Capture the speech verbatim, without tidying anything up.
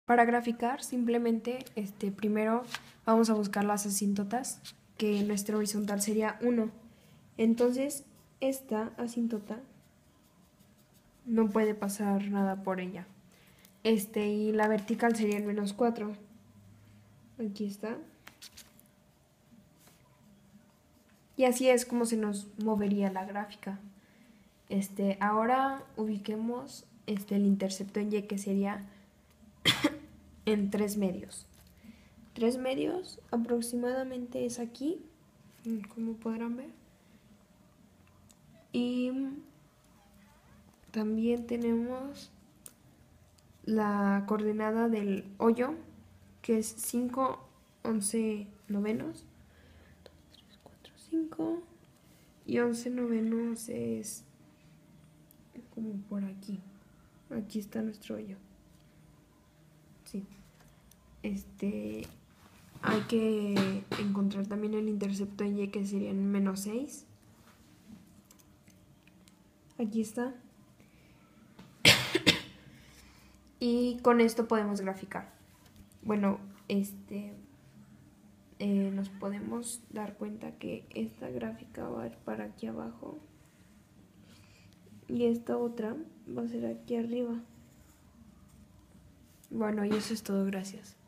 para graficar, simplemente este, primero vamos a buscar las asíntotas, que nuestra horizontal sería uno. Entonces, esta asíntota no puede pasar nada por ella. Este, y la vertical sería el menos cuatro. Aquí está. Y así es como se nos movería la gráfica. Este, ahora ubiquemos este, el intercepto en Y, que sería en tres medios. Tres medios aproximadamente es aquí, como podrán ver. Y también tenemos la coordenada del hoyo, que es cinco, once novenos. dos, tres, cuatro, cinco. Y once novenos es como por aquí. Aquí está nuestro hoyo. Sí. Este, hay que encontrar también el intercepto en Y, que sería en menos seis. Aquí está. Y con esto podemos graficar. Bueno, este eh, nos podemos dar cuenta que esta gráfica va a ir para aquí abajo y esta otra va a ser aquí arriba. Bueno, y eso es todo, gracias.